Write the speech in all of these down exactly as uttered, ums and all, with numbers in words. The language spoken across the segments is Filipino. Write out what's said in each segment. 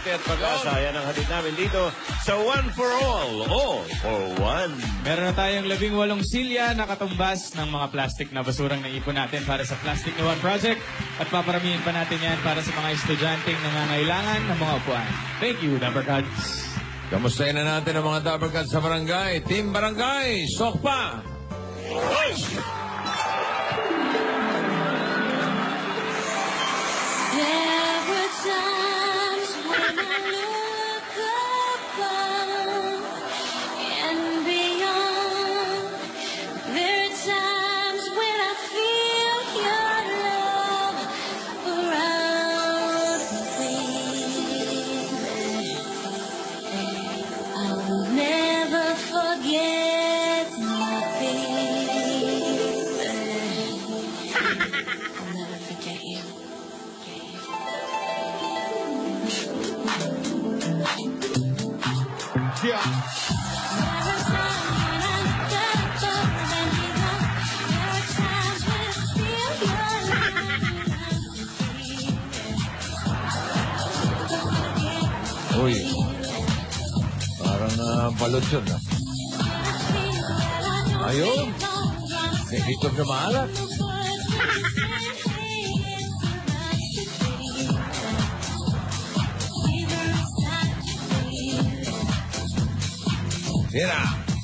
swerte at pag-asa. Yan ang hatid namin dito sa One for All, All for One. Meron na tayong labing walong silya na katumbas ng mga plastic na basurang naipon natin para sa Plastic ni One Project. At paparamihin pa natin yan para sa mga estudyanteng nangangailangan ng mga upuan. Thank you, Dappercats. Kamustahin na natin ang mga Dappercats sa barangay. Team Barangay, Sokpa! Hoy! There were times when I look above and beyond. There are times when I feel your love around me. I'll never forget my baby. I'll never forget you. Uy, parang uh, balot yun, ah. Ayun, may itlog na maalat. Tira!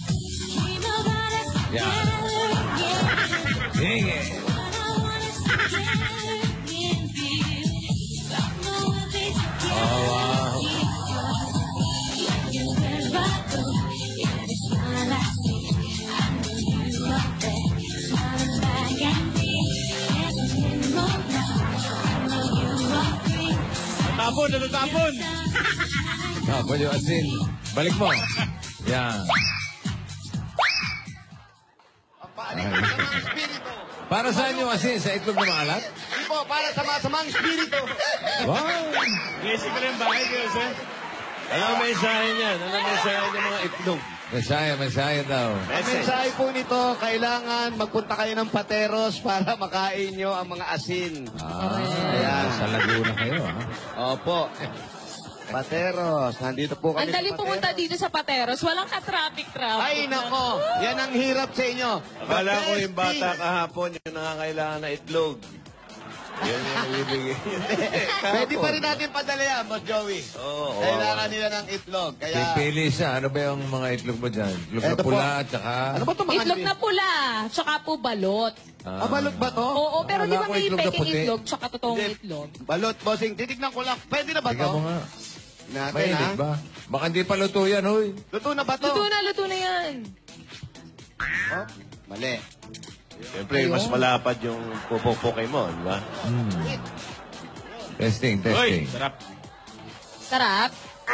Yan. Sige! Oh, wow. Natapon, natatapon! Tapon yung asin. Balik mo. Yan. Para saan yung asin? Sa itlog na maalat? Hindi po, para sa masamang espiritu. Wow! Blessing ko lang bahay ko, sir. Ano ang mensahe niyan? Ano ang mensahe ng mga itlog? Masaya, masaya daw. Ang mensahe po nito, kailangan magpunta kayo ng Pateros para makain nyo ang mga asin. Ah, Ayan. sa Laguna kayo, ha? Opo. Pateros, nandito po kami Ang dali sa pumunta Pateros. dito sa Pateros. Walang ka-traffic-traffic. Ay, nako. Yan ang hirap sa inyo. Akala The ko yung best bata thing- kahapon yung nangangailangan na itlog. Yan yung ibigay. Pwede pa rin natin padala yan, Boss Joey. Oo, Kailangan nila ng itlog. Kaya, Pipili siya. Ano ba yung mga itlog mo dyan? Itlog na Eto po. pula at saka... ano ba ito mga Itlog na pula, tsaka po balot. Ah, balot ba to? Oo, pero di Wala ba ko may itlog na peking puti. itlog, tsaka totoong Hindi. itlog? Balot, bossing. Titignan ko lang. Pwede na ba to? Tingnan mo nga. Natin, Mainit ha? ba? Baka hindi pa luto yan, hoy. Luto na ba to? Luto na, luto na yan. Oh, mali. Siyempre, mas malapad yung pupo Pokemon, di ba? Hmm. Testing, Uy, testing. sarap. Sarap.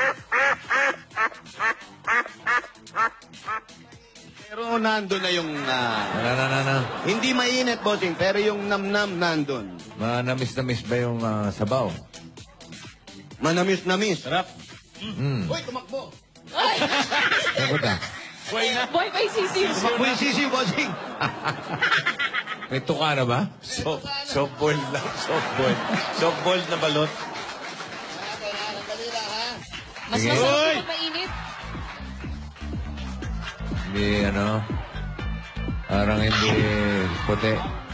Pero nandun na yung... ah, Na, na, na, na. hindi mainit, bossing, pero yung namnam nandun. Manamis-namis ba yung ah, sabaw? Manamis-namis. Sarap. Hmm. Uy, tumakbo. Ay! Sagot ah. Boy na. Boy, may sisiw. Tumakbo yung sisi, bossing. May tuka na ba? So, softball lang, softball. Softball na balot. Mas Sige. masarap Uy! kung mainit. Hindi, ano... Parang hindi puti.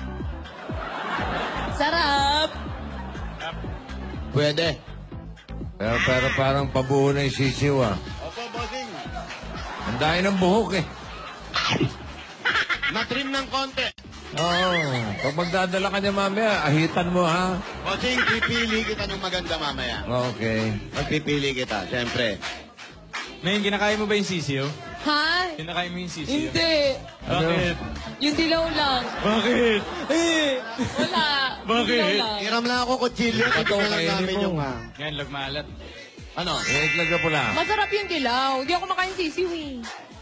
Sarap. Pwede. Pero, pero parang pabuo na yung sisiw, ah. Opo, bossing. Ang dahil ng buhok, eh. Na-trim ng konti. Oo. Pag magdadala ka niya mamaya, ahitan mo, ha? Bossing, pipili kita ng maganda mamaya. Okay. Pagpipili kita, siyempre. Ngayon, kinakain mo ba yung sisiyo? Ha? Kinakain mo yung sisiyo? Hindi. Bakit? Yung dilaw lang. Bakit? Eh! Wala. Bakit? Dilaw lang. Hiram lang ako kutsilyo. Ito, Ito na lang kainin namin mo. yung... ah, Yan, lagmalat. ano? May itlog na pula. Masarap yung dilaw. Hindi ako makain sisiw eh.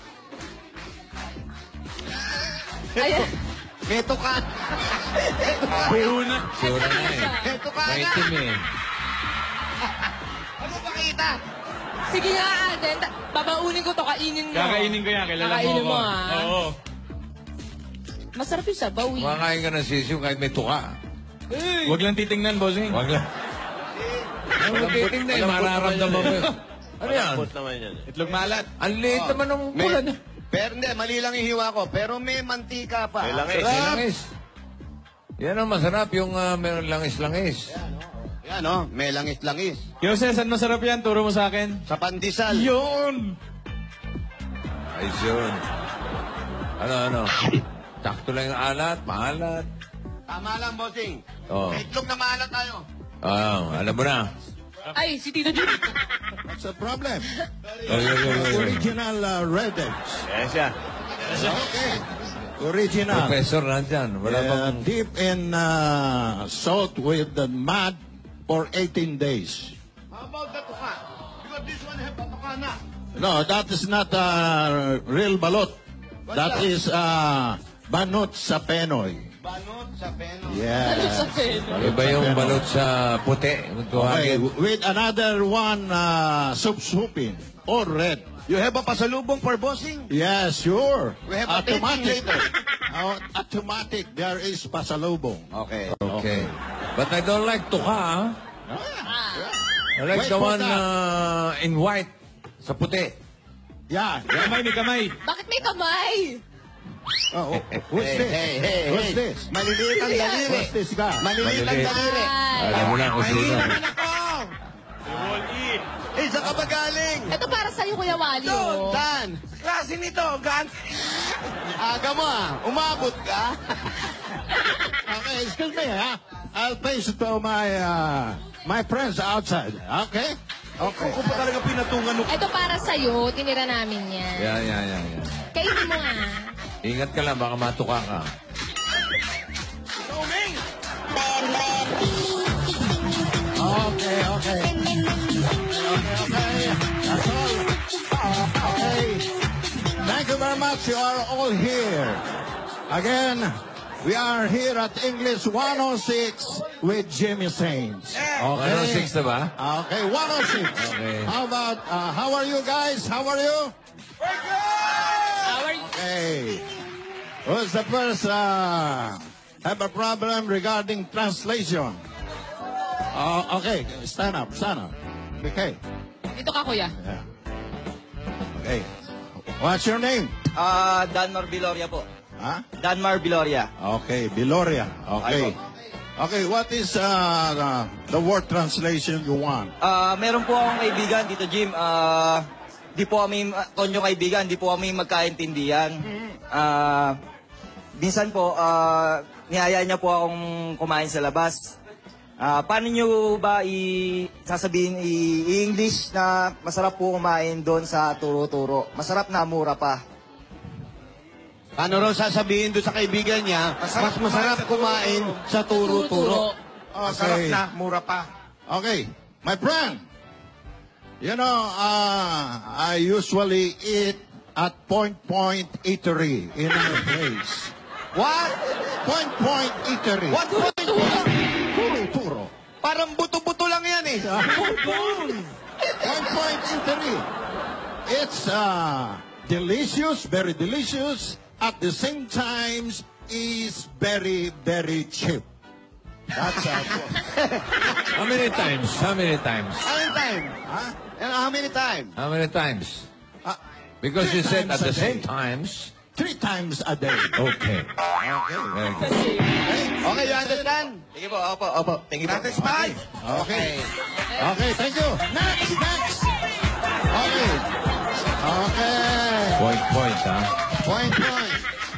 Ayan. Meto ka. Buo na. Sure na eh. Meto ka May nga. itim eh. Ano ba kita? Sige nga, Aden. Ta- Babaunin ko to. Kainin mo. Kakainin ko yan. Kilala mo Kakainin ako. mo, ah. Oo. Masarap yung sabaw eh. Kumakain ka ng sisiw kahit may tuka. Huwag lang titingnan, bossing. Wag lang. Ano mo titingnan? Eh, mararamdaman mo yun. Ano yan? Malambot naman yan. Itlog malat. Ang liit naman ng May, pula niya. pero hindi, mali lang yung hiwa ko. Pero may mantika pa. May langis. May langis. Yan ang masarap, yung uh, may langis-langis. Yan, oh. May langis-langis. Yose, saan masarap yan? Turo mo sa akin. Sa pandesal. Yun! Ay, yun. Ano, ano? Sakto lang yung alat, maalat. Tama lang, bossing. Oo. May itlog na maalat tayo. Ah, alam mo na. Ay, si Tito Jim. What's the problem? Oh, yun, yun, yun, yun. Original uh, red eggs. Yes, siya. Original. Professor nandyan. Wala Uh, bang... deep in uh, salt with the mud for eighteen days. How about the tuka? Because this one have a tuka na. No, that is not uh, real balot. That is uh, banot sa Penoy. Banot sa peno. Yes. Iba yung balot sa puti. Kung Okay, tuwagin. with another one uh, soup-souping, all red. You have a pasalubong for bossing? Yes, sure. We have a tasting automatic. later. Uh, automatic, there is pasalubong. Okay. Okay. But I don't like tuka, ah. I like Wait the for one that. uh, in white. Sa puti. Yeah. yeah. Kamay, may kamay. Bakit may kamay? Oh, oh, who's Hey, this? hey, hey, Who's hey. this? Maliliit ang daliri. Who's this guy? Maliliit ang Maliliit. daliri. Alam mo na kung sino. Eh, saan ka ba galing? Ito para sa'yo, Kuya Wally. Doon, Oh. Dan. Klase nito, gan. Aga mo ah. Umabot ka. Okay, excuse me, huh? I'll pace it to my uh, my friends outside. Okay? Okay. Kung pa talaga pinatungan mo. Ito para sa'yo, tinira namin yan. Yan, yan, yan, yan. Kainin mo nga. Ingat ka lang, baka matuka ka. Okay, okay. Okay, okay. That's all. Okay. Thank you very much. You are all here. Again, we are here at English one oh six with Jimmy Saints. Okay. Ano, six na ba? Okay, one oh six. Okay. How about, uh, how are you guys? How are you? Our... Okay. Who's the first uh, have a problem regarding translation? Uh, okay, stand up, stand up. Okay. Dito ka, Kuya. Yeah. Okay. What's your name? Ah, Danmar Biloria po. Huh? Danmar Biloria. Okay, Biloria. Okay. Ayun. Okay, what is uh, the, the word translation you want? Ah, meron po akong kaibigan, Tito Jim. Ah, di po kami, konyo kaibigan, di po kami magkaintindihan. Ah, minsan po, ah, niyaya niya po akong kumain sa labas. Ah, paano niyo ba i sasabihin i- i-English na masarap po kumain doon sa turo-turo? Masarap na, mura pa. Ano raw sasabihin doon sa kaibigan niya, mas masarap kumain sa turo-turo. Okay. mura pa. Okay, my friend. You know, uh, I usually eat at Point Point Eatery in our place. What? Point Point Eatery. What point? Turo, turo. Parang buto-buto lang yan eh. Point Point Eatery. It's uh, delicious, very delicious. At the same time, is very, very cheap. That's uh, How many times? How many times? How many time? huh? And how many time? How many times? Uh, Because you Three said at times a the same day. times. Three times a day. Okay. Very good. Okay, you understand? Sige po, opo, opo. Thank you po. five. Okay. Okay, thank you. Next, next. Okay. Okay. Point, point, ha? Point, point.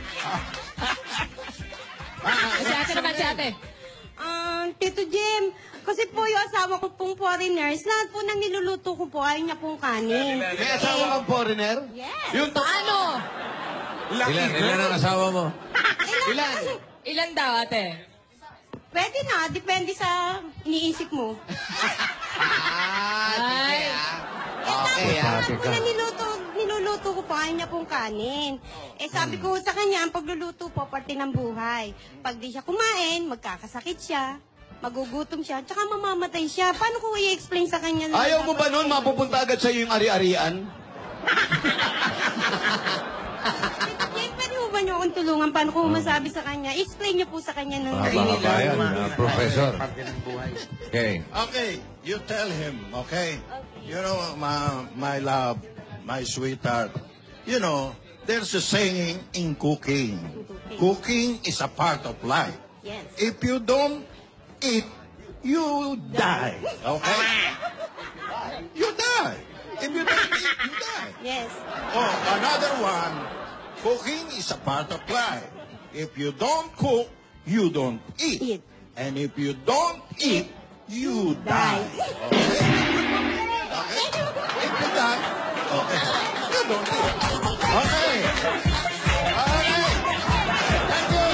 Si ate naman, si ate. Um, Tito Jim, kasi po yung asawa ko pong foreigners, lahat po ng niluluto ko po ay niya pong kanin. May asawa kang foreigner? Yes. Yung to- Paano? Ilan, ilan ang asawa mo? Ilan? Ilan daw, ate? Pwede na, depende sa iniisip mo. Ah, sige Ay. ah. Eh, Okay tapos ah. lahat po na niluto, niluluto ko po ay niya pong kanin. Eh, sabi ko sa kanya, ang pagluluto po, parte ng buhay. Pag di siya kumain, magkakasakit siya, magugutom siya, tsaka mamamatay siya. Paano ko i-explain sa kanya? na- Ayaw mo ba nun mapupunta agad sa yung ari-arian? Tito Jim, pwede mo ba niyo ako pong tulungan. Paano ko masabi sa kanya? Explain niyo po sa kanya ng Ah, baka ba yan, ah, Professor? Okay. Okay, you tell him, okay? You know, my, my love, my sweetheart, you know, there's a saying in cooking. Cooking is a part of life. Yes. If you don't eat, you die, okay? You die. If you don't eat, you die. Yes. Oh, another one, cooking is a part of life. If you don't cook, you don't eat. Eat. And if you don't eat, you die. Okay? Okay? If you die, okay, you don't eat. Okay. Okay. Thank you.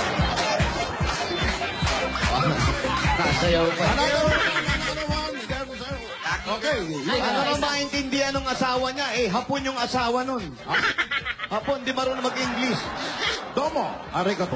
Nasayaw pa. Another one, another one. Okay. Ay, ano nang maintindihan ng asawa niya? Eh, hapon yung asawa nun. Hapon, di marunong mag-English. Domo, arigato.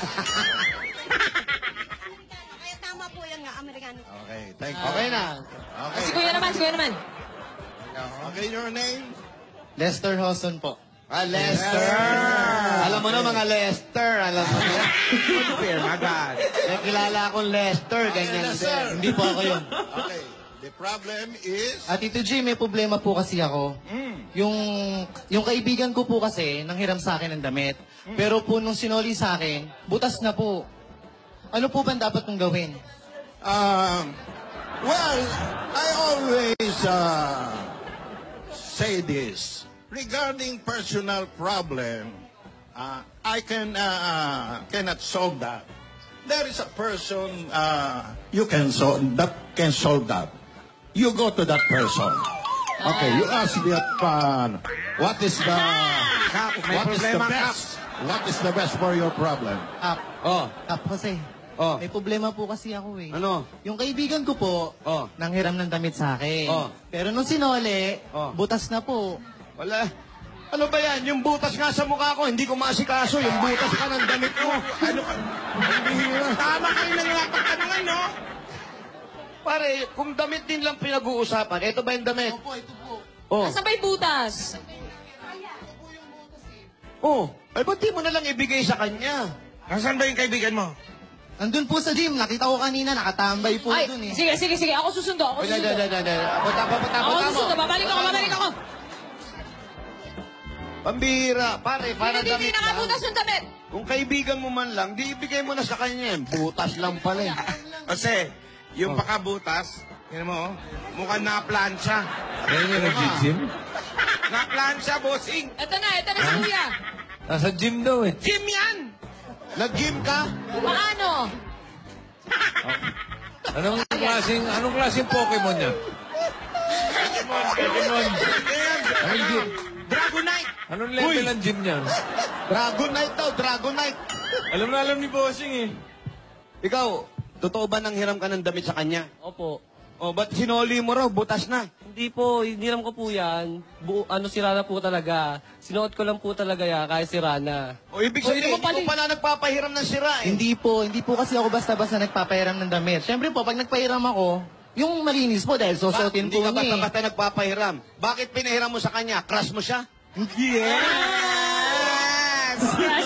Kaya tama po yan nga, Amerikano. Okay, thank you. Okay na. Okay. Si Kuya naman, si Kuya naman. Okay, your name? Lester Hoson po. Ah, Lester. Alam mo na mga Lester. Alam mo na. Fair, my God. May kilala akong Lester. Ganyan Lester. din. Hindi po ako yun. Okay. The problem is... At Tito G, may problema po kasi ako. Yung yung kaibigan ko po kasi nanghiram sa akin ng damit. Pero po nung sinoli sa akin, butas na po. Ano po ba dapat kong gawin? Um, well, I always uh, say this. Regarding personal problem, uh, I can uh, cannot solve that. There is a person uh, you can solve that can solve that. You go to that person. Okay, you ask that uh, what is the what is the best? What is the best for your problem? Kap, Oh, Kap, Jose. oh. May problema po kasi ako eh. Ano? Yung kaibigan ko po, Oh. nanghiram ng damit sa akin. Oh. Pero nung sinoli, Oh. butas na po. Wala. Ano ba yan? Yung butas nga sa mukha ko, hindi ko maasikaso. Yung butas ka ng damit mo. Ano ka? Tama kayo nang napagtanungan, no? Pare, kung damit din lang pinag-uusapan, ito ba yung damit? Opo, ito po. Oh. Nasaan ba yung butas? Oh. Ay, ba't di mo na lang ibigay sa kanya? Nasaan ba yung kaibigan mo? Nandun po sa gym, nakita ko kanina, nakatambay po Ay, dun eh. sige, sige, sige. Ako susundo, ako Wala, susundo. wala, wala, wala. Punta, punta, Ako punta mo. susundo, babalik ako, babalik ako. Pambira. Pare, para Hindi, hindi, damit lang. nakabutas yung damit. Kung kaibigan mo man lang, di ibigay mo na sa kanya yan. Butas lang pala eh. Kasi, yung pakabutas, yun mo, oh, mukhang na-plancha. Yan yung nag-gym? Na-plancha, bossing. Ito na, ito na si Kuya. Nasa gym daw eh. Jim yan! Nag-gym ka? Paano? Anong klaseng, anong klaseng Pokemon niya? Pokemon, Pokemon. Ayan, Anong gym? Dragonite. Anong level ang gym niya? Dragonite daw, Dragonite. Alam na alam ni Bossing eh. Ikaw, totoo ba nang hiram ka ng damit sa kanya? Opo. O, ba't sinoli mo raw? Butas na. Hindi po, hindi lang ko po yan. Bu ano, sira na po talaga. Sinuot ko lang po talaga yan, kahit sira na. O, ibig sabihin, Uy, hindi naman ko pala nagpapahiram ng sira eh. Hindi po, hindi po kasi ako basta-basta nagpapahiram ng damit. Siyempre po, pag nagpahiram ako, yung malinis po dahil Ba- susuotin hindi po ka niya eh. basta-basta nagpapahiram. Bakit pinahiram mo sa kanya? Crush mo siya? Yes!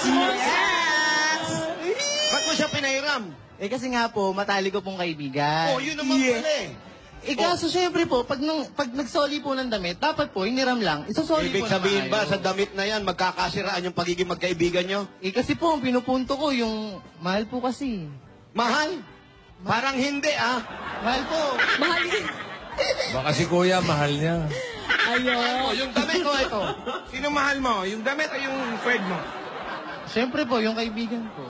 Ba't mo siya pinahiram? Eh kasi nga po, matali ko pong kaibigan. Oh, yun naman pala eh. Eh kaso syempre po, pag, nang, pag nagsoli po ng damit, dapat po, hiniram lang, isusoli Ibig po sabihin na ba, maayos. sa damit na yan, magkakasiraan yung pagiging magkaibigan nyo? Eh kasi po, ang pinupunto ko, yung mahal po kasi. Mahal? Parang hindi ah. Mahal po. Mahal yun. Baka si Kuya, mahal niya. Oh, yung damit ko ito. Sino mahal mo? Yung damit o yung friend mo? Syempre po, yung kaibigan ko.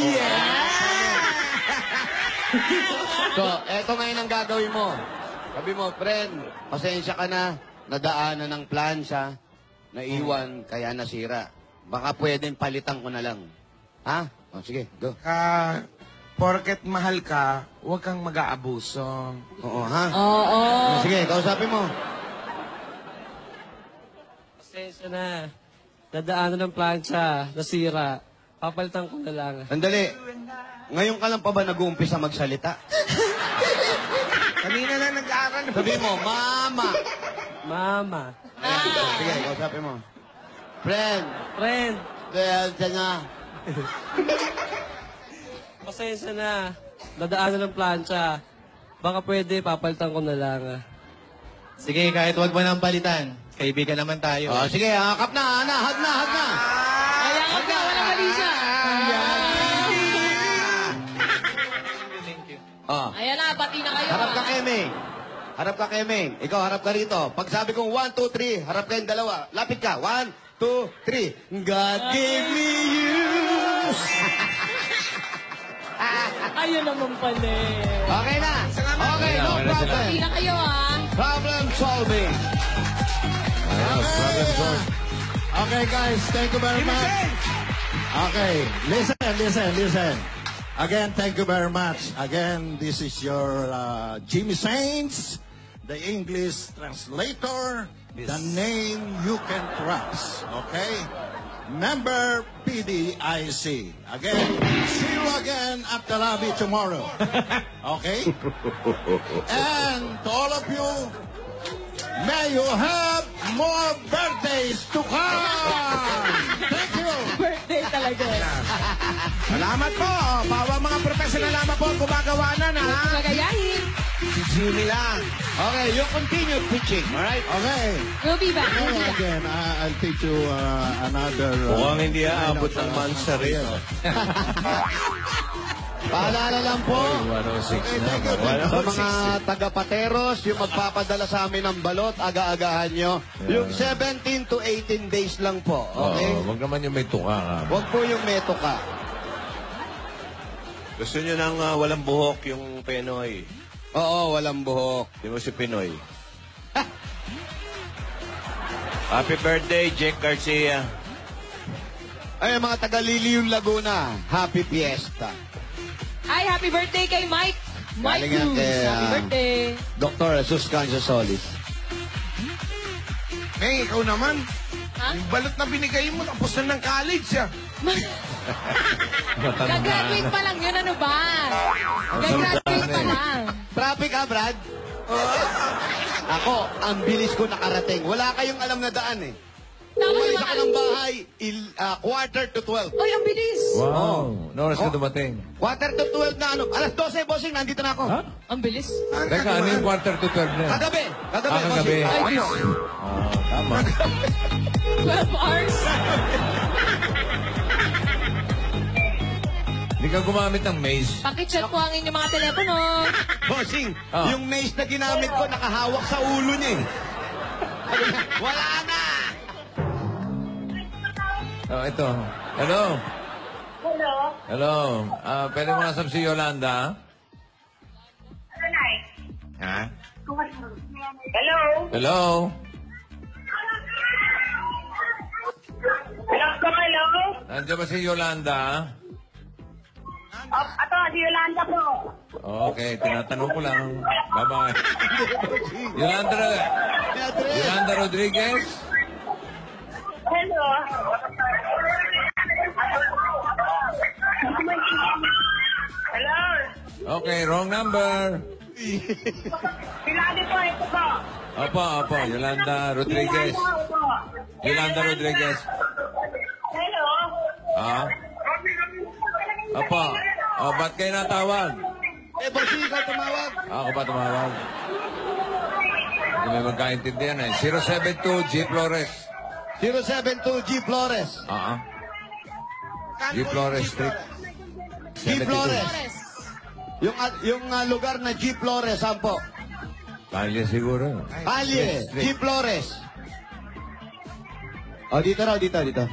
So, eto ngayon ang gagawin mo. Sabi mo, friend, pasensya ka na. Nadaanan ng plansa, naiwan, kaya nasira. Baka pwedeng palitan ko na lang. Ha? O, sige, go. Ka, porket mahal ka, huwag kang mag-aabuso. Oo, ha? Oo. O, sige, kausapin mo. Pasensya na. Nadaanan ng plancha, nasira. Papalitan ko na lang. Sandali. Ngayon ka lang pa ba nag-uumpisa magsalita? Kanina na nag-aaral. Sabi mo, mama. Mama. Ayan, sige, kausapin mo. Friend, Friend. swerte niya. Pasensya na. Dadaanan ng plancha. Baka pwede, papalitan ko na lang. ah. Sige, kahit wag mo nang palitan. Kaibigan naman tayo. Oh, sige, hakap na, ana, hag na, hag na. Kaya ka na, wala mali siya. Oh. Ayan na, pati na kayo. Harap ka, ah. Kemeng. Harap ka, Kemeng. Ikaw, harap ka rito. Pag sabi kong one, two, three, harap kayong dalawa. Lapit ka. One, two, three. God gave me you. Ayun naman pala eh. Okay na. Okay, no Okay na sila. problem. Pati na kayo ah. Problem solving. Problem solved. Okay, guys, thank you very much. Okay, listen, listen, listen. Again, thank you very much. Again, this is your uh, Jimmy Saints, the English translator, the name you can trust. Okay? Member P D I C. Again, see you again at the lobby tomorrow. Okay? And to all of you, may you have more birthdays to come. Thank you. Birthday talaga. Salamat po. Bawa mga professional naman po gumagawa na na. Magayahin. Si Jimmy lang. Okay, you continue teaching, alright? Okay. We'll be back. We'll Now be back. again, I- I'll teach you uh, another... Uh, Mukhang hindi aabot kind of, ng uh, mansa rin. Paalala lang po, one oh six Okay, na. thank you. Wala. sa mga taga-pateros, yung magpapadala sa amin ng balot, aga-agahan nyo. Yung seventeen to eighteen days lang po, okay? Oo, wag naman yung may tuka ka. Huwag po yung meto ka. Gusto nyo ng ah, walang buhok yung Pinoy. Oo, walang buhok. Di mo si Pinoy. Happy birthday, Jake Garcia. Ay, mga taga-Liliw, Laguna, happy fiesta. Ay, happy birthday kay Mike. Mike Galing yan Cruz. kay, Happy ah, birthday. Doctor Jesus Cancio Solis. May ikaw naman. Ha? Yung balot na binigay mo, tapos na ng college ah. Gagraduate pa lang yun, ano ba? Gagraduate pa lang. Traffic ka, Brad? Ako, ang bilis ko nakarating. Wala kayong alam na daan eh. Tapos Umalis yung ako ng bahay, il, ah, quarter to twelve. Uy, ang bilis. Wow. No oras ka dumating. Quarter to twelve na ano? Alas twelve, bossing, nandito na ako. Ha? Ang bilis. Teka, ano yung quarter to twelve na? Kagabi. Kagabi, Ah, kagabi. bossing. Ay, Diyos. Ah, tama. twelve hours. Hindi ka gumamit ng maze. Pakichat po ang inyong mga telepono. Bossing, Ah. yung mace na ginamit ko, nakahawak sa ulo niya eh. Wala na! Oh, ito. Hello. Hello? Hello. Ah, pwede mo nasab si Yolanda? Ha? Hello? Hello. Hello ko, hello? Nandiyan ba si Yolanda? Oh, ato, si Yolanda po. Okay, tinatanong ko lang. Bye-bye. Yolanda, Yolanda Rodriguez? Hello? Hello? Okay, wrong number. Yolanda po, ito po. Opo, opo, Yolanda Rodriguez. Yolanda po. Yolanda Rodriguez. Hello? Ah? Opo. Oh, ba't kayo natawag? Eh, bossing, ikaw tumawag. Ako ba tumawag? Hindi may magkaintindihan eh. zero seven two G Flores. zero seven two G Flores. Ah, G Flores Street. G Flores. Yung, ah, yung ah, lugar na G Flores, saan po? Kalye siguro. Kalye, G Flores. O, dito raw, dito, dito.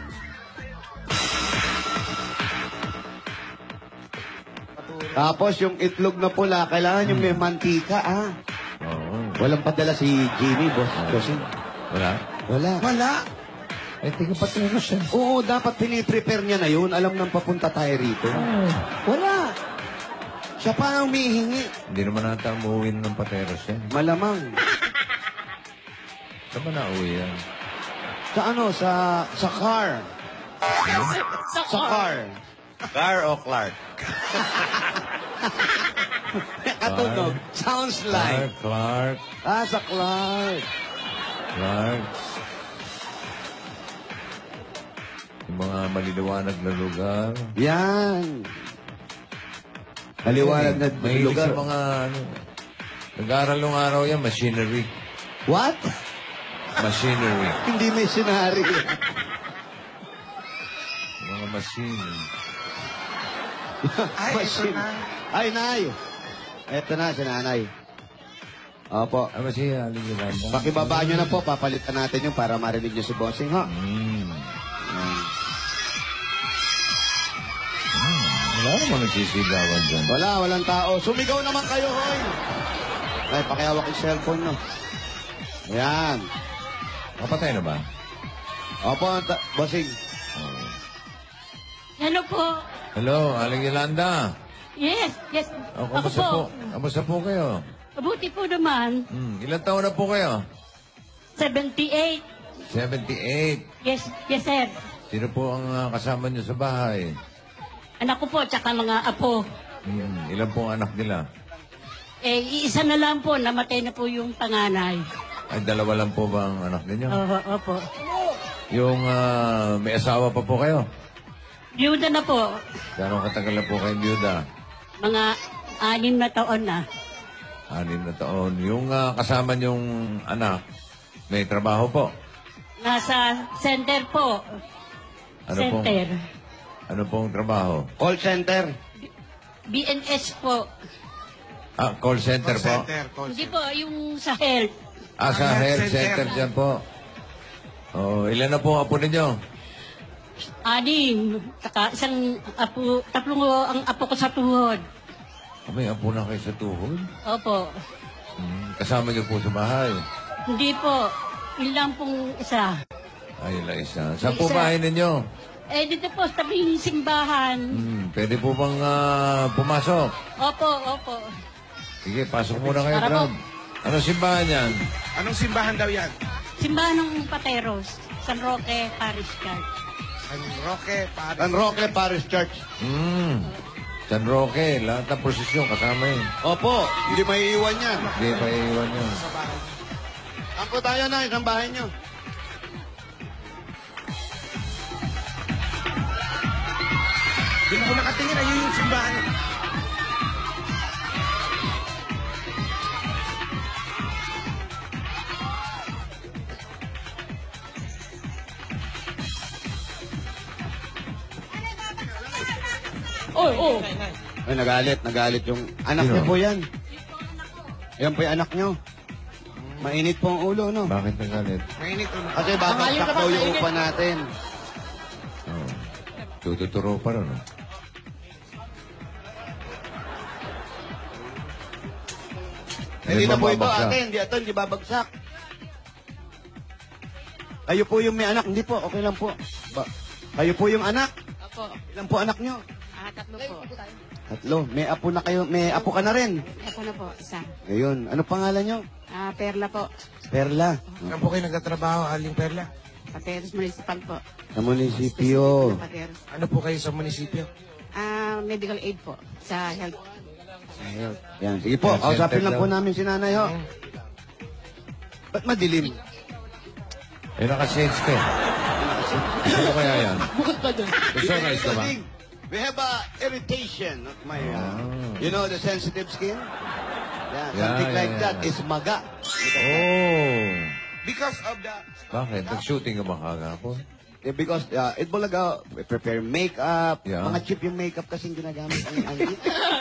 Tapos yung itlog na pula, kailangan yung may mantika, ah. Oo. Walang padala si Jimmy, boss. Bossing. Wala? Wala. Wala. Eh, tingin pa tingin siya. Oo, dapat piniprepare niya na yun. Alam nang papunta tayo rito. Wala. Siya pa ang humihingi. Hindi naman nata umuwi ng pateros yan. Malamang. Saan ba nauwi yan? Sa ano? Sa, sa car. Sa Sa car. Car o Clark? Katunog. Sounds like. Clark, Clark, Ah, sa Clark. Clark. Si mga maliliwanag na lugar. Yan. Maliwanag na Mahilig lugar. sa mga, ano, nag-aaral nung araw yan, machinery. What? Machinery. Hindi missionary. Mga machine. Ay, Machine. Ay, Nay. Eto na, si Nanay. Opo. Ah, machine, aling yun. Pakibaba nyo na po, papalitan natin yung para marinig nyo si Bossing, ha? Mm. Mm. Wala naman nagsisigawan dyan. Wala, walang tao. Sumigaw naman kayo, hoy! Ay, pakihawak yung cellphone, no? Ayan. Kapatay na ba? Opo, ta- Bossing. Hello po. Hello, Aling Yolanda. Yes, yes. Oh, Ako kamusta po. po? Kamusta po kayo? Mabuti po naman. Hmm, ilang taon na po kayo? seventy-eight. seventy-eight. Yes, yes sir. Sino po ang ah, kasama niyo sa bahay? Anak ko po, tsaka mga apo. Hmm, ilan po ang anak nila? Eh, isa na lang po, namatay na po yung panganay. Ay, dalawa lang po ba ang anak ninyo? Oo, opo. Yung ah, may asawa pa po kayo? Byuda na po. Gano'ng katagal na po kayong byuda? Mga anim na taon na. Anim na taon. Yung ah, kasama niyong anak, may trabaho po? Nasa center po. Ano pong, Center. ano pong trabaho? Call center. B N S po. Ah, call center po? Hindi po, yung sa health. Ah, sa health center dyan po. Oh, ilan na po ang apo ninyo? Anim. Saka isang apo, tatlong ang apo ko sa tuhod. Ah, may apo na kayo sa tuhod? Opo. Hmm, kasama niyo po sa bahay? Hindi po. Ilang pong isa. Ay, wala isa. Saan po Isa. bahay ninyo? Eh, dito po sa tabing simbahan. Hmm, pwede po bang ah, pumasok? Opo, opo. Sige, pasok muna kayo, Para po. Brad. Anong simbahan yan? Anong simbahan daw yan? Simbahan ng Pateros. San Roque Parish Church. San Roque, Paris. San Roque Parish Church. Hmm, San Roque. Lahat ng prosesyon kasama yun. Opo, hindi may iwan yan. Hindi pa iiwan yun. Saan po tayo na, isang bahay nyo? Doon po nakatingin, ayun yung simbahan. Oh, oh. Ay, nagalit, nagalit yung anak Sino? niyo po yan. Yan po yung anak niyo. Mainit po ang ulo, no? Bakit nagalit? Mainit. Kasi babagsak po yung upa natin. Oh. Tututuro pa rin, no? Hindi na po ito, babagsak. ate. Hindi ito, hindi babagsak. Kayo po yung may anak. Hindi po, okay lang po. Ba kayo po yung anak. Opo. Ilan po anak niyo? Ah, tatlo po. Tatlo. May apo na kayo. May apo ka na rin. Ako na po, isa. Ayun. Ano pangalan niyo? Ah, Perla po. Perla. Saan po kayo nagtatrabaho, Aling Perla? Pateros Municipal po. Sa munisipyo. Pateros. Ano po kayo sa munisipyo? Ah, medical aid po. Sa health. Yan. Sige po. Health Kausapin center lang po daw. namin si nanay, ho. Ba't madilim? Eh, naka-shades ka. Gusto mo kaya yan? Gusto ka ka ba? We have a irritation of my, uh, Ah. you know, the sensitive skin? Yeah, Yeah, something yeah, like yeah. that is maga. Oh. Because of the... Bakit? Nag-shooting ka ba kagapon? Yeah, because uh, it bulaga, we prepare makeup, Yeah. mga cheap yung makeup kasing ginagamit ang angit.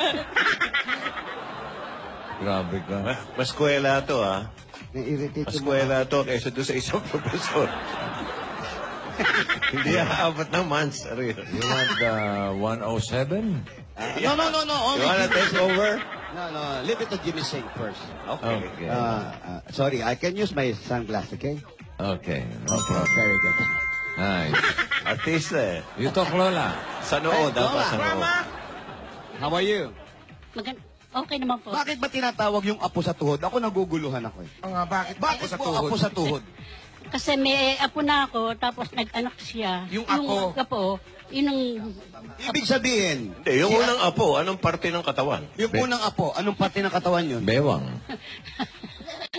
Grabe ka. Maskwela to, ah. Na-irritate yung mga... Maskwela to kaysa doon sa isang professor. Hindi aabot ng months. Ariel. You want the one oh seven? No, no, no, no. Only You wanna Jimmy take Singh. over? No, no. Leave it to Jimmy Singh first. Okay. Okay. Uh, uh, sorry, I can use my sunglass, okay? Okay. No Okay, problem. very good. Nice. Artista eh. You talk, Lola. Sa noo, dapat sa noo. How are you? Magan okay naman po. Bakit ba tinatawag yung apo sa tuhod? Ako naguguluhan ako eh. Nga, bakit? Bakit sa po tuhod? apo sa tuhod? Kasi may apo na ako, tapos nag-anak siya. Yung apo? Yung apo, yun ang... Ibig sabihin, Hindi, yung unang apo, anong parte ng katawan? yung unang apo, anong parte ng katawan yun? Bewang.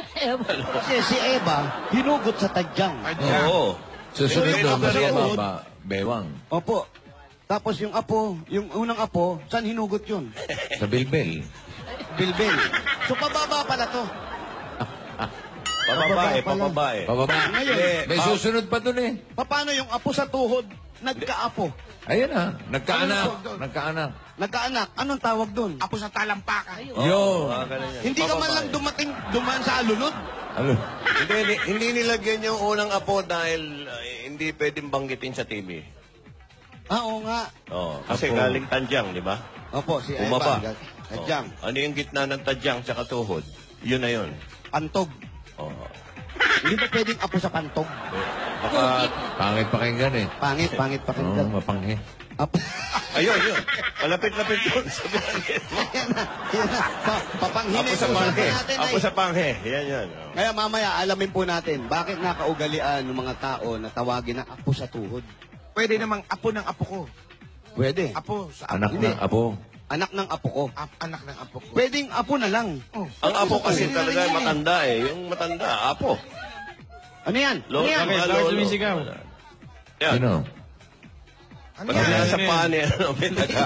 Kasi si Eva, hinugot sa tadyang. Oo. Susunod Pero yung na, apo mas sa tuhod, mababa. Bewang. Opo. Tapos yung apo, yung unang apo, saan hinugot yun? Sa Bilbil. Bilbil. So, pababa pala to. Pababae, pababae. Pababa. Ngayon, May ah, susunod pa dun eh. paano yung apo sa tuhod, nagkaapo? Ayun na. Nagkaanak. Ano doon? Nagkaanak. Nagkaanak. Anong tawag doon? Apo sa talampakan. Yo. Hindi ka man lang dumating, dumaan sa alulod. Ano? Hindi, hindi, hindi nilagyan yung unang apo dahil uh, hindi pwedeng banggitin sa T V. Ah, oo nga. Oh, kasi Apo. galing Tanjang, di ba? Opo, si Bumaba. Evan. Tadyang. Oh. Ano yung gitna ng Tadyang sa tuhod? Yun na yun. Pantog. Oh. Hindi ba pwedeng apo sa pantog? Baka, Pangit pakinggan eh. Pangit, pangit Oo, pakinggan. mapanghe. Apo. ayun, yun. Malapit-lapit yun. Sabihan Yan na, yan na. Pa- Papanghinay Apo sa po panghe. natin Apo ay. sa panghe. Yan, yan. Oh. Kaya mamaya, alamin po natin, bakit nakaugalian ng mga tao na tawagin na apo sa tuhod? Pwede namang apo ng apo ko. Pwede. Apo sa apo. Anak Hindi. ng apo. Anak ng apo ko. Ap- anak ng apo ko. Pwedeng apo na lang. Oh. Ang apo kasi Pwede talaga na rin yan eh. matanda eh. Yung matanda, apo. Ano yan? Lolo, Ano yan? Bakit? mga Bakit lolo. sumisigaw? Yan. Sino? Ano Pag yan? nasa paan yan, ano, may taga.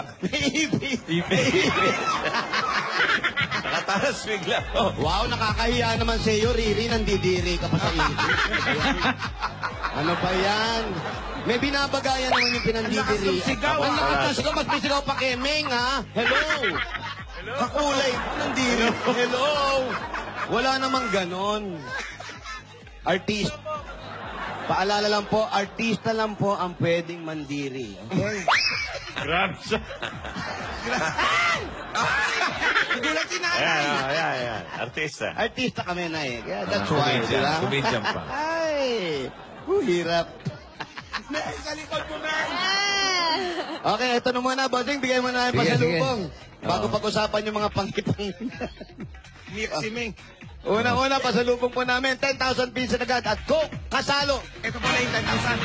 Nakataras bigla. Oh. Wow, nakakahiya naman sa iyo, Riri, nandidiri ka pa sa iyo. Ano ba yan? May binabagayan naman yung pinandidiri. Sigaw, Ang ah. nakakasigaw, mas may sigaw pa kay Meng, ha? Hello? Kakulay, nandiri. Hello? Wala namang ganon. Artist. Paalala lang po, artista lang po ang pwedeng mandiri. Okay? Grabe siya. Hindi lang tinanay. Ayan, oh, ayan, ayan. Artista. Artista kami na eh. Kaya that's Ah, why, comedian, di ba? comedian pa. Ay, uh, hirap. Sa likod mo na. Okay, ito na muna, bossing. Bigay mo na namin Sige, pasalubong. sige. Bago Oo. pag-usapan yung mga pangkipang. Nick si Ming. Una-una, pasalubong po namin. ten thousand pesos agad. At Coke, kasalo. Ito pala yung ten thousand.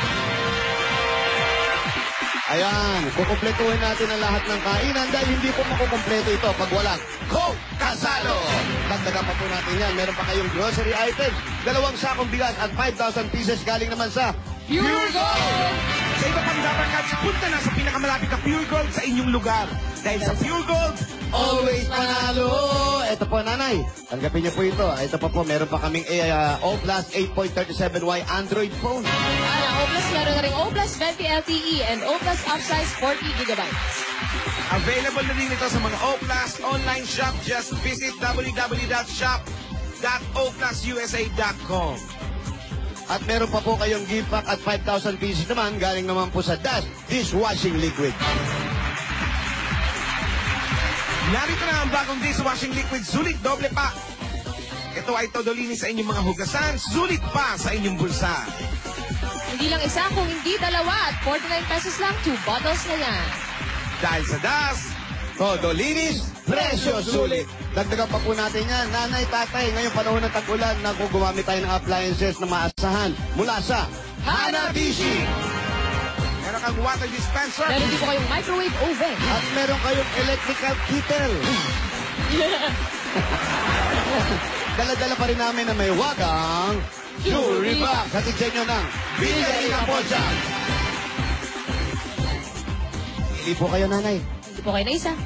Ayan, kukumpletuhin natin ang lahat ng kainan dahil hindi po makukumpleto ito pag walang Coke Kasalo. Dagdagan pa po natin yan. Meron pa kayong grocery items, dalawang sakong bigas at five thousand pieces galing naman sa Pure Gold! Sa iba pang dapat cards, punta na sa pinakamalapit na Pure Gold sa inyong lugar. Dahil sa Pure Gold, Always Panalo! Ito po, nanay. Tanggapin niyo po ito. Ito pa po, meron pa kaming uh, O Plus eight point three seven Y Android phone. Ano, O Plus, meron na rin O Plus twenty L T E and O Plus upsize forty gigabytes. available na din ito sa mga O Plus online shop. Just visit w w w dot shop dot o plus u s a dot com. At meron pa po kayong gift pack at five thousand pieces naman galing naman po sa Dash Dishwashing Liquid. Narito na ang bagong dishwashing liquid, Sulit Doble Pa. Ito ay todo linis sa inyong mga hugasan, sulit pa sa inyong bulsa. Hindi lang isa, kung hindi dalawa at forty-nine pesos lang, two bottles na yan. Dahil sa Das, Todo linis, presyo sulit. Dagdagan pa po natin yan. Nanay, tatay, ngayong panahon ng tag-ulan na kung gumamit tayo ng appliances na maasahan mula sa Hanabishi. meron kang water dispenser. Meron din po kayong microwave oven. At meron kayong electrical kettle. Dala-dala pa rin namin na may wagang jewelry box. Hatid sa inyo ng Bigay na po siya. Hindi po kayo, nanay. Hindi po kayo na isa.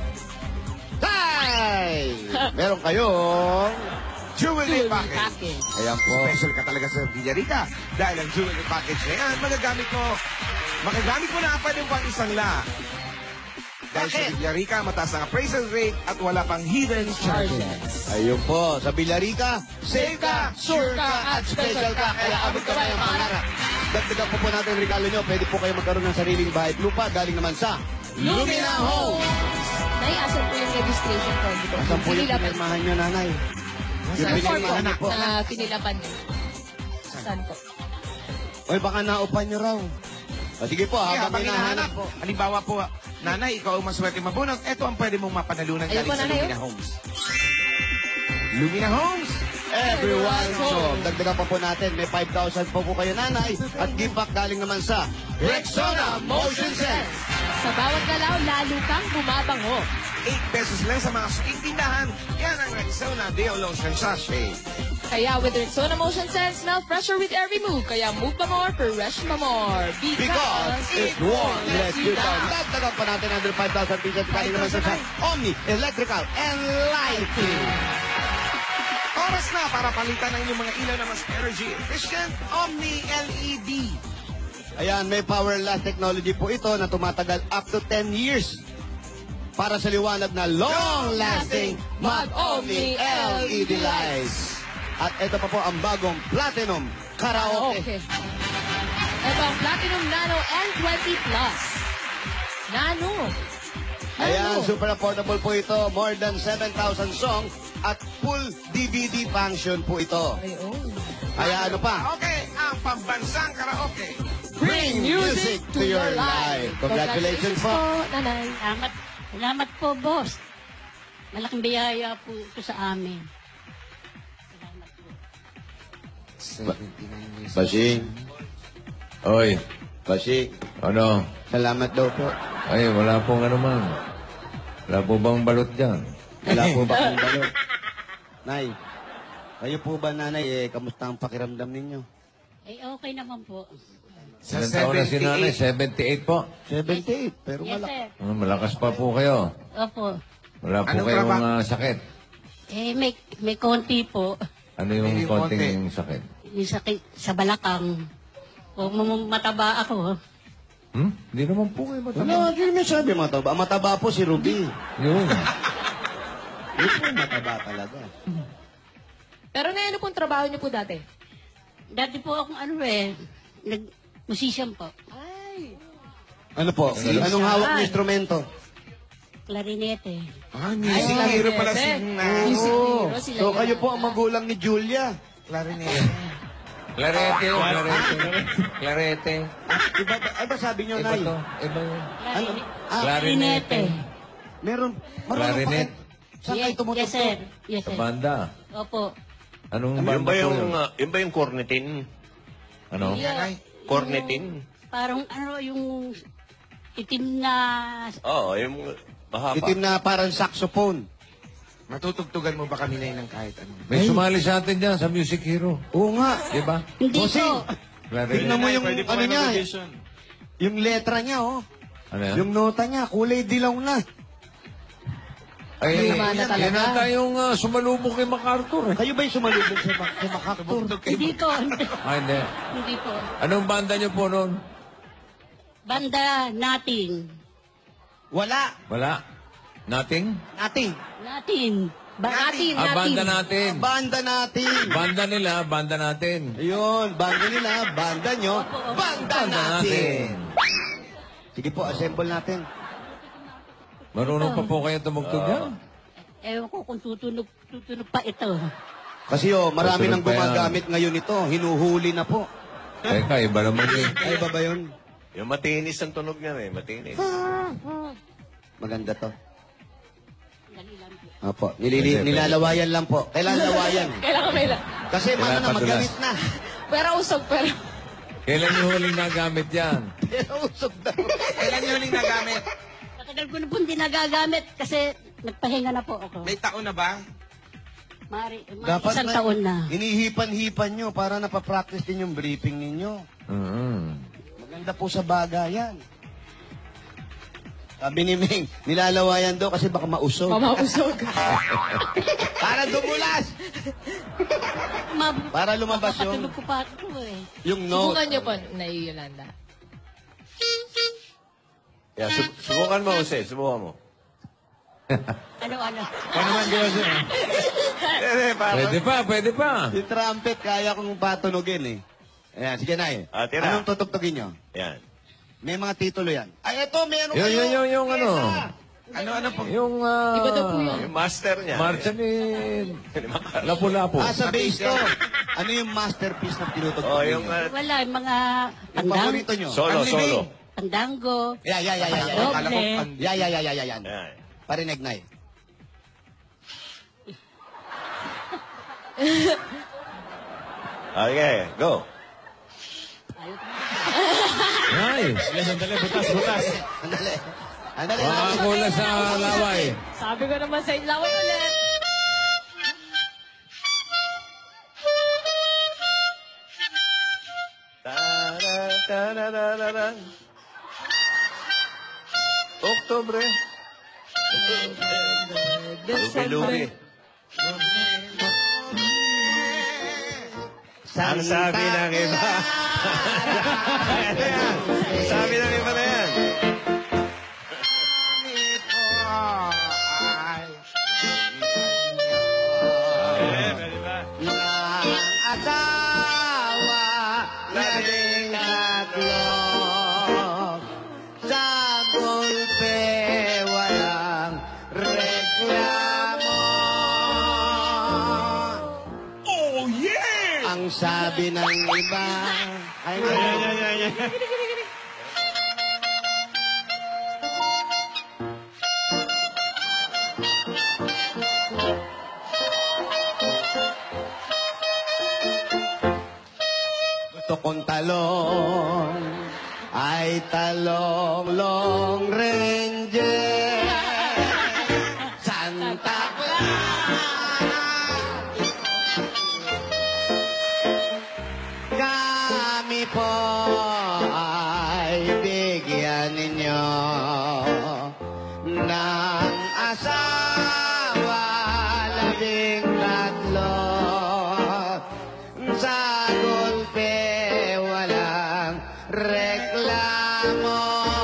Hi! Meron kayong Jewelry Jewelry package. package. Ayan po. Special ka talaga sa Villarita. Dahil ang jewelry package na yan, magagamit mo, magagamit mo na pwede pang isang la. Dahil sa Villarica, mataas ang appraisal rate at wala pang hidden charges. Ayun po, sa Villarica, safe ka, sure ka, at special ka. Kaya abot ka kayo pangarap. Dagdagan po po natin ang regalo nyo. Pwede po kayo magkaroon ng sariling bahay at lupa galing naman sa Lumina Home. Nay, asan po yung registration form? Dito? Asan po yung Pinilapan. pinirmahan nyo, nanay? Yung Yung form po pinirmahan nyo po. na pinilapan niyo. Saan po? Oy, baka naupan nyo raw. O, sige po, Kaya habang habang hinahanap hinahanap po. halimbawa po, nanay, ikaw ang maswerte mabunot, ito ang pwede mong mapanalunan Ayun galing po, sa nanay, Lumina Homes. Lumina Homes! Everyone's home. Dagdagan pa po natin. May five thousand po po kayo, nanay. At give back galing naman sa Rexona Motion Sense. Sa bawat galaw, lalo kang bumabango. eight pesos lang sa mga suking tindahan. Yan ang Rexona Deo Lotion Sachet. Kaya with Rexona Motion Sense, smell fresher with every move. Kaya move pa more, fresh pa more. Because it won't let you down. Dagdagan pa natin under five thousand pieces. Kaya naman sa Omni Electrical and Lighting. Oras na para palitan ang inyong mga ilaw na mas energy efficient Omni L E D. Ayan, may power last technology po ito na tumatagal up to ten years. Para sa liwanag na long-lasting Mag-Omni L E D lights. At ito pa po ang bagong Platinum Karaoke. Okay. Ito ang Platinum Nano N twenty Plus. Nano. Ayan, Nano. super affordable po ito. More than seven thousand songs at full D V D function po ito. Ay, oh. Kaya ano pa? Okay, ang pambansang karaoke. Bring music to your life. Congratulations po. Nanay. Salamat, salamat po, boss. Malaking biyaya po ito sa amin. Basing. Oy, Basing. ano? Salamat daw po. Ay, wala pong ano man. Wala po bang balot dyan? Wala po ba ang balot? Nay, kayo po ba, nanay, eh, kamusta ang pakiramdam ninyo? Eh, okay naman po. Sa Ilan taon na si nanay? seventy-eight po. seventy-eight, pero Yes, malak. sir. Ah, malakas pa po kayo. Opo. Wala po Anong kayong trabaho? ah, sakit. Eh, may, may konti po. Ano yung May konting sakit? Yung sakit sa balakang. O mam- mataba ako. Hmm? Hindi naman po kayo mataba. Ano, hindi naman sabi mataba. Mataba po si Ruby. Yun. Hindi po mataba talaga. Pero na ano pong trabaho niyo po dati? Dati po akong ano eh, nag-musician po. Ay. Ano po? Anong hawak ng instrumento? Clarinete. Ah, music hero pala si nanay. Music Oh, hero sila so yan. kayo po ang magulang ni Julia. Clarinet. Clarete, oh, clarete. Clarete. Iba ba, ano ba sabi niyo, Iba Nay? to. Iba yun. Ano? Ah, Clarinete. meron. Marunong pa Clarinet. kayo? Saan kayo Yes, tumutugtog? yes, sir. Yes, Sa sir. banda. Opo. Anong Yun banda ba po yung, yun? uh, yun ba yung cornetin? Ano? Nanay. Cornetin? Parang ano, yung itim na... Oo, yung mahaba. Itim na parang saxophone. Matutugtugan mo ba kami na ng kahit ano? May sumali sa atin dyan sa Music Hero. Oo nga. Di ba? Hindi Bossing. po. Clarete. Tignan mo yung Pwede po ano kayo niya. mag-audition. Yung letra niya, oh. Ano yan? Yung nota niya, kulay dilaw na. Ay, Lumana yan talaga. ata yung uh, sumalubong kay MacArthur eh. Kayo ba yung sumalubog sa, Mac- sa MacArthur? Hindi po. Hindi, Ay, hindi. hindi po. Anong banda niyo po noon? Banda natin. Wala. Wala? Nothing? Nating. Natin. Ba Natin, Ah, natin. banda natin. Banda natin. Banda nila, banda natin. Ayun, banda nila, banda nyo, banda Banda natin. natin. Sige po, assemble natin. Marunong pa po kayo tumugtog yan? Ewan ko kung tutunog, tutunog pa ito. Kasi oh, marami Tutunog nang pa yan. gumagamit ngayon ito. Hinuhuli na po. Teka, iba naman yun. Ay, ba ba yun? Yung matinis ang tunog niya eh, matinis. Maganda to. Dali lang po. Opo, nilili, Pwede, nilalawayan lang po. Kailangan lawayan. Kailangan may lang. Kasi Kailangan mana na, padulas. magalit na. Pero usog, pero... Kailan niyo huling nagamit yan? Pero usog daw. Kailan nyo huling nagamit? Matagal ko na po hindi nagagamit kasi nagpahinga na po ako. May taon na ba? Mari, mari Dapat isang taon na. Hinihipan-hipan nyo para napapractice din yung briefing ninyo. Mm-hmm. Maganda po sa bagayan. Sabi ni Ming, nilalawayan daw kasi baka mausog. Mamausog. Para dumulas! Ma Para lumabas yung, Papatulog ko pa ito eh. yung note. Subukan niyo po, na Yolanda. Yeah, sub- subukan mo, Jose. Subukan mo. Ano, ano? Paano man gawin siya? Eh, eh, para- Pwede pa, pwede pa. Yung trumpet, kaya kong patunogin eh. Ayan, sige na eh. Ah, tira. Anong tutugtugin nyo? Yan. May mga titulo yan. Ay, eto, may ano Yung, kayo. yung, yung, yung ano. Ano, ano po? Yung, ah... Iba daw po yun. Yung master niya. Marcha ni... Lapu-lapu. Ah, sa bass to. Ano yung masterpiece na tinutugtog Oh, ninyo? yung uh, Wala, yung mga Yung pandang, paborito nyo? solo, Ang libing. solo. pandango, Yeah, yeah, yeah, yeah, yeah. Doble. Akala ko pan- Yeah, yeah, yeah, yeah, yeah, yeah. Yan. Parinig na eh. Okay, go. Ay! Sandali, butas, butas. Andali. Andali. Makakula sa laway. Sabi ko naman sa ilaway ulit. tararararan. Oktobre. Lugi-lugi. Ang sabi ng iba. Ano yan? Ang sabi ng iba na yan. Asawa, labing tatlo. Sa gulpe, walang reklamo. Oh, yeah! Ang sabi ng iba, ay Yan, yan, yan, yan. gusto kong talong, ay talong Long Ranger. Santa Clara. Kami po ay bigyan ninyo ng asawa labing tatlo. Sa gulpe walang reklamo.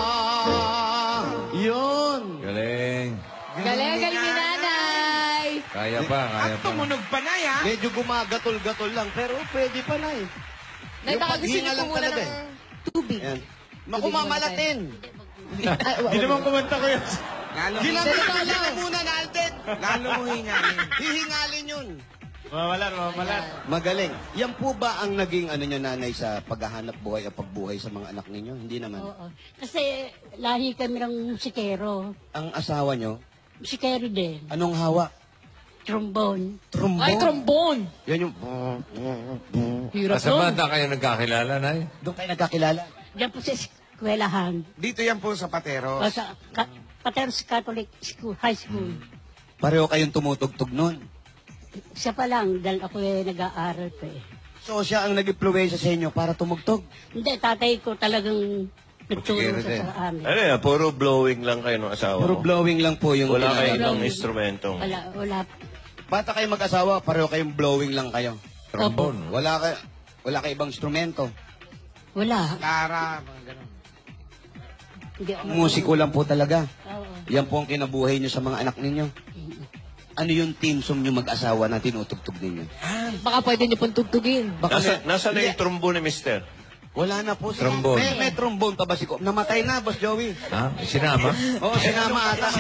Yun. Galing. Galing, galing ni nanay. Kaya pa, kaya At pa. tumunog pa na, ya. Medyo gumagatol-gatol lang, pero pwede pa na eh. Nay, Yung baka gusto paghinga niyo po lang muna talaga ng eh. tubig. Yan. Makumamalatin. Hindi naman kumanta ko yun. Lalo, Ginamit lang muna na Alden. lalo mo hingalin. Hihingalin yun. Mamalat, mamalat. Magaling. Yan po ba ang naging ano nyo, nanay, sa paghahanap buhay o pagbuhay sa mga anak ninyo? Hindi naman. Oo. Kasi lahi kami ng musikero. Ang asawa nyo, Musikero din. anong hawa? Trombone. Trombone. Ay, trombone. Yan yung... Hirap Sa nun. banda kayo nagkakilala, Nay? Doon kayo nagkakilala. Diyan po sa eskwelahan. Dito yan po sa Pateros. O sa ka, Pateros Catholic School, High School. Pareho kayong tumutugtog nun. Siya pa lang, dahil ako eh, nag-aaral pa eh. So siya ang nag-impluwensya sa inyo para tumugtog. Hindi, tatay ko talagang nagturo Musikero sa, din. sa amin. Ano yan? Puro blowing lang kayo ng asawa Puro mo. blowing lang po yung Wala ginagawa. kayo ibang instrumento. Wala, wala. Bata kayo mag-asawa, pareho kayong blowing lang kayo. Trombone. Wala kayo, wala kayo ibang instrumento. Wala. Tara, mga ganun. Hindi ako Musiko lang po talaga. Oo. Yan po ang kinabuhay nyo sa mga anak ninyo. Ano yung team song nyo mag-asawa na tinutugtog ninyo? Baka pwede niyo pong tugtugin. Baka Nasa, may- nasa na yung trombone ni Mister? Wala na po. siya. Trombone. May, may trombone pa ba si Ko? Namatay na, Boss Joey. Ha? Sinama? Oo, sinama ata.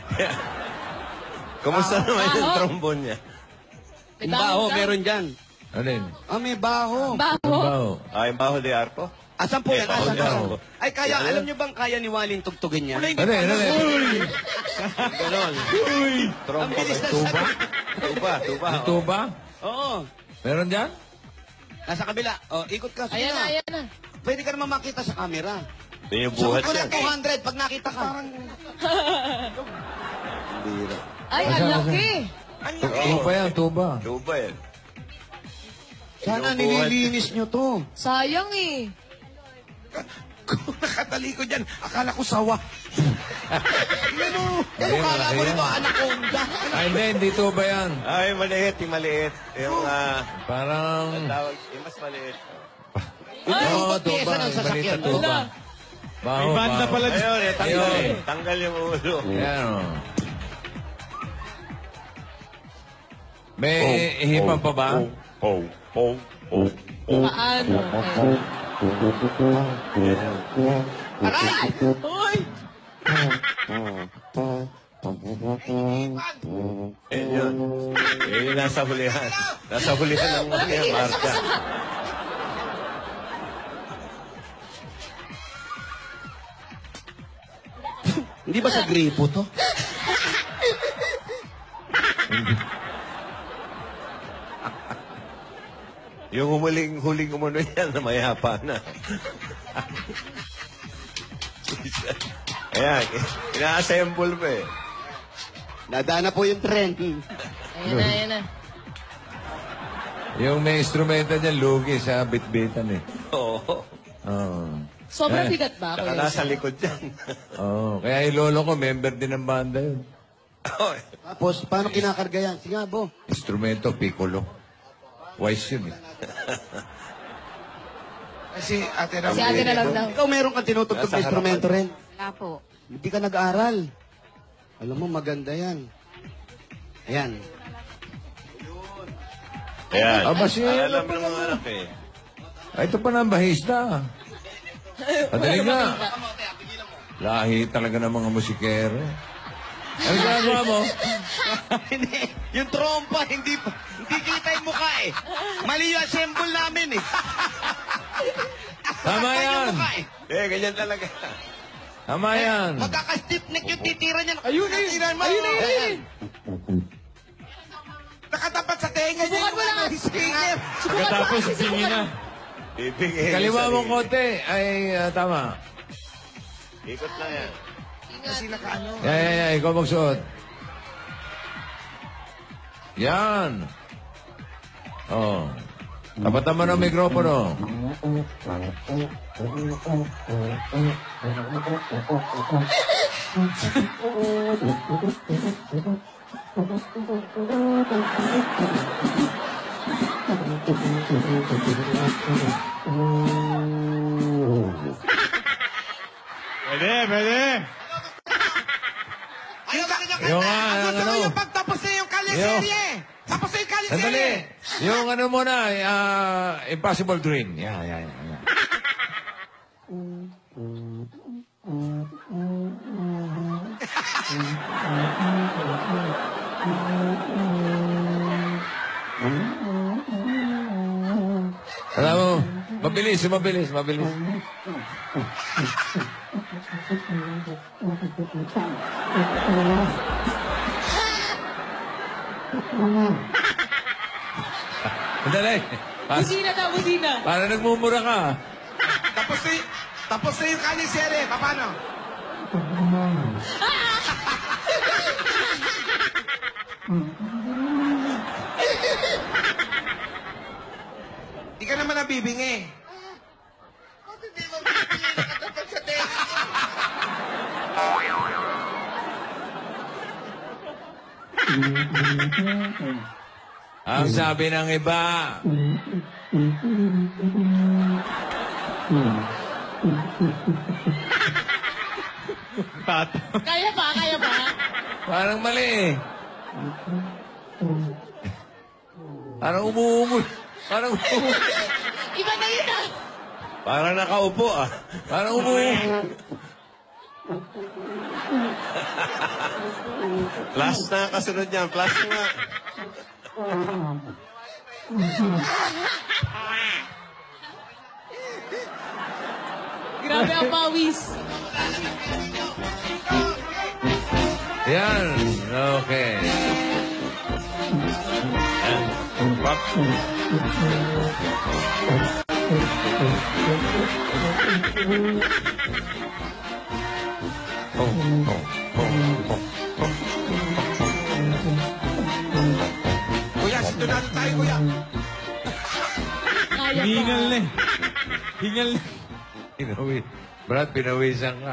Kumusta naman yung baho. trombone niya? Yung baho, meron dyan. Alin? Ah, may baho. Baho. Baho. Ay, baho de arpo? Asan po yan? Eh, Asan baho. po? Ay, kaya, alam nyo bang kaya ni Walin tugtugin yan? Alin, alin? Ganon. Ang Trompo bilis ba? na Tuba? sagot. Tuba, tuba. Ito ba? Oo. Meron dyan? Nasa kabila. Oh, ikot ka. Sige Ayan na, na. ayan na. Pwede ka naman makita sa camera. Yun yung Suot buhat ko yan. ng two hundred pag nakita ka. Bira. Ay, ang laki. Tuba yan, tuba. Tuba yan. Sana Yung buhat. nililinis nyo to. Sayang eh. Kung nakataliko dyan, akala ko sawa. Tingnan mo. Eh, Ayun, kala mo ayun. nito, anaconda. Ay, hindi, hindi tuba yan. Ay, maliit, yung maliit. Yung, ah, Parang... ang tawag, yung mas maliit. Ito yung Oo, ba't pyesa tuba. ng Balita sasakyan mo. tuba. Baho, May banda baho. pala dyan. Ayun, eh, tanggal, Ayun. eh. Tanggal yung ulo. Yan, o. May hipan pa ba? Oh, oh, oh, oh. Paano? Aray! Uy! Eh, yun. Eh, yun nasa hulihan. Nasa hulihan ng mga marka. Hindi ba sa gripo to? Yung huling, huling umano yan, na mayapa na. Ayan, ina-assemble pa eh. Nadana po yung trend. Ayan na, ayan na. Yung may instrumento niya, lugi sa bitbitan eh. Oo. Oo. Sobrang Eh, bigat ba? Saka Kuya nasa Jose? likod yan. Oo. Kaya yung lolo ko, member din ng banda yun. Tapos, paano kinakarga yan? Sige nga, Bo. Instrumento, piccolo. Wise yun eh. Kasi ate na Si ate na lang daw. Ikaw meron kang tinutugtog na instrumento rin. Wala po. Hindi ka nag-aaral. Alam mo, maganda yan. Ayan. Ayan. Ah, basi yan. Alam mo ng mga anak eh. Ay, ito pa na ang bahista. Padali nga. Lahi talaga ng mga musikero. Ano ginagawa mo? Hindi. Yung trompa, hindi hindi kita yung mukha eh. Mali yung assemble namin eh. Tama yan. Eh, ganyan talaga. Tama yan. Magkaka-stiff neck yung titira niya. Ayun eh. Ayun mo. Ayun eh. Nakatapat sa tenga niya. Subukan mo lang. Speaker. Pagkatapos, singin na. Bibigay. Kaliwa mo konti. Ay, ah, tama. Ikot lang yan. Kasi nakaano. Yan, yan, yan. Ikaw magsuot. Yan. Oh. Tapatan mo ng mikropono. Pwede, pwede. Ayaw ba kanya Yung kanta? nga, Ang gusto ano? ko yung pagtapos na yung kaliserye. Tapos na yung Sandali. kaliserye. Yung ano muna, ah, Impossible Dream. Yan, yan, yan. yan. Alam mo, mabilis, mabilis, mabilis. Sandali. Pa- Busina daw, busina. Para nagmumura ka. Tapos na yung, tapos na yung kaliserye. Paano? Di ka naman nabibingi. Ang sabi ng iba. Tato. Kaya ba? Kaya ba? Parang mali eh. Parang umuungol. Parang umuungol. Iba na yun ah. Parang nakaupo ah. Parang umuungol. Flash na kasunod niyan. Flash nga. Grabe ang pawis. Yan. Okay. Pop. Oh, oh, oh, oh. Kuya, sintunado tayo, kuya. Kaya Hingal ba? na eh. Hingal na. Pinawi. Brad, pinawisan ka.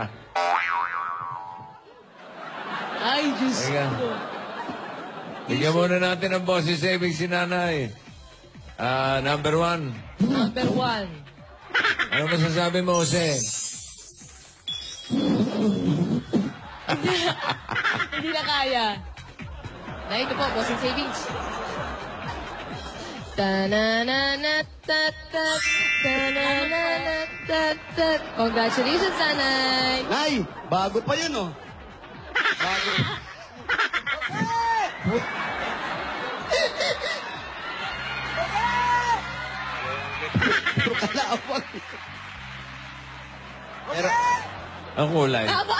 Ay, Diyos Teka. ko. Bigyan muna natin ang boses saving si nanay. Ah, number one. Number one. Ano masasabi mo, Jose? Hindi na kaya. Na ito po, bossing savings. Ta-na-na-na-ta-ta, ta-na-na-na-ta-ta. Congratulations, Nanay! Nay, bago pa yun oh. Bago. Puro kalawang. Pero, Ang kulay. Tama!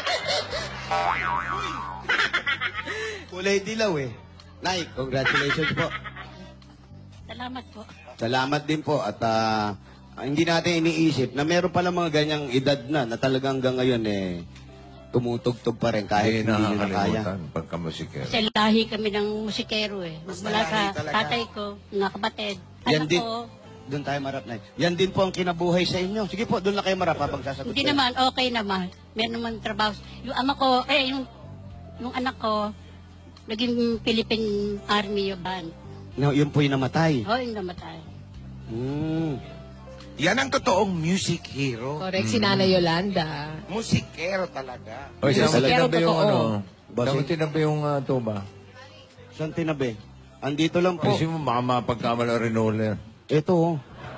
kulay dilaw eh. Nay, congratulations po. Salamat po. Salamat din po at ah, hindi natin iniisip na meron pala mga ganyang edad na na talagang hanggang ngayon eh tumutugtog pa rin kahit Hindi hindi, nila kaya. nakakalimutan pagkamusikero. Kasi lahi kami ng musikero eh. Mula sa lahi talaga. tatay ko, mga kapatid, Yan anak din. ko, Doon tayo marap, Nay. Yan din po ang kinabuhay sa inyo. Sige po, doon na kayo marap habang sasagot Hindi kayo. naman, okay naman. Meron naman trabaho. Yung ama ko, eh, yung, yung anak ko, naging Philippine Army yung band. No, yun po yung namatay. Oh, yung namatay. Hmm. Yan ang totoong music hero. Correct, si Nanay Yolanda. Musikero talaga. O, saan mo Pero tinabi yung totoo. ano? Bossing. Saan mo tinabi yung uh, tuba? Saan tinabi? Andito lang po. Kasi mo baka mapagkamala rin ulit. Ito, oh.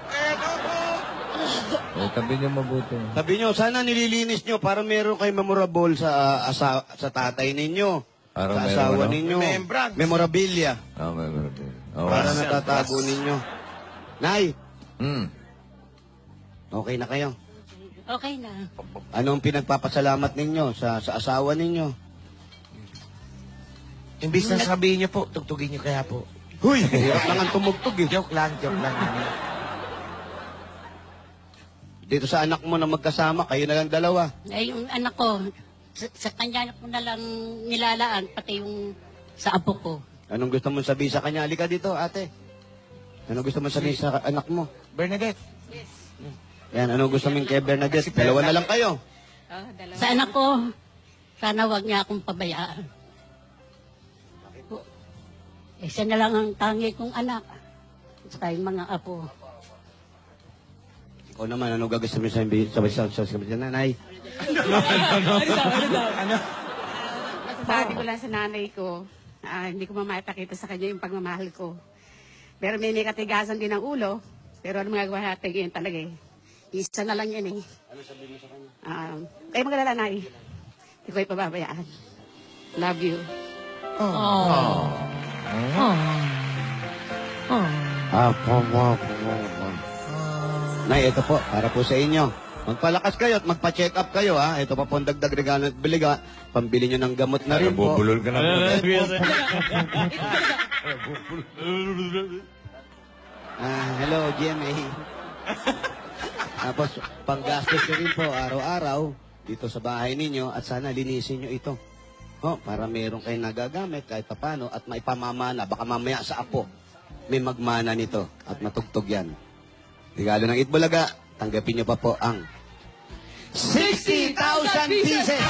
Eh, tabi niyo mabuti. Sabi nyo, sana nililinis nyo para meron kayo memorable sa uh, asa, sa tatay ninyo. Para sa meron, asawa ano? ninyo. Remembrance. Memorabilia. Ah, may meron. Oh, Para natatago ninyo. Nay, Hmm. okay na kayo. Okay na. Anong pinagpapasalamat ninyo sa, sa asawa ninyo? Imbis na sabihin niyo po, tugtugin niyo kaya po. Huy, hirap lang ang tumugtog eh. Joke lang, joke lang. Dito sa anak mo na magkasama, kayo na lang dalawa. Eh, yung anak ko, sa, sa kanya ko na lang nilalaan, pati yung sa apo ko. Anong gusto mong sabihin sa kanya? Halika dito, ate. Anong gusto mong sabihin sa anak mo? Bernadette. Yan, anong gusto mong kay Bernadette? Dalawa na lang kayo. Sa anak ko, sana wag niya akong pabayaan. Eh, siya na lang ang tangi kong anak. Sa yung mga apo. Ikaw naman, ano gagawin mo sa sabi sa sa sabi sa nanay? Sabi ko lang sa nanay ko, ah, hindi ko mamapakita sa kanya yung pagmamahal ko. Pero may katigasan din ang ulo, pero ano magagawa natin yun talaga eh. Isa na lang yan eh. Ano sabihin mo sa kanya? Um, kayo magalala, Nay. Hindi ko ipababayaan. Love you. Oh. Ah, po, po, po, po. Nay, ito po, para po sa inyo. Magpalakas kayo at magpa-check up kayo, ha? Ito pa po ang dagdag regalo at biliga. Pambili nyo ng gamot na rin po. Bubulol ka na. Ah, hello, G M A. Tapos, panggastos nyo rin po araw-araw dito sa bahay ninyo at sana linisin nyo ito. Oh, para meron kayong nagagamit kahit papano at maipamamana. Baka mamaya sa apo may magmana nito at matugtog yan. Regalo ng Itbulaga, tanggapin nyo pa po ang sixty thousand pieces!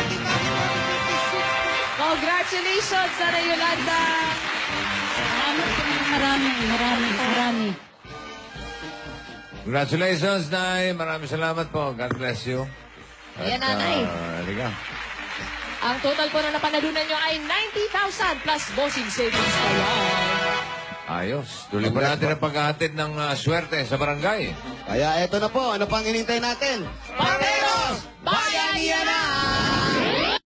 Congratulations, Nanay Yolanda. Marami, marami, marami, marami. Congratulations, Nay. Maraming salamat po. God bless you. Ayan, At, Nanay. ah, halika. Ang total po na napanalunan nyo ay ninety thousand plus bossing savings pa yan. Ayos. Tuloy pa natin ang paghahatid ng ah, swerte sa barangay. Kaya eto na po, ano pang inintay natin? Pareros! Bayanihan na!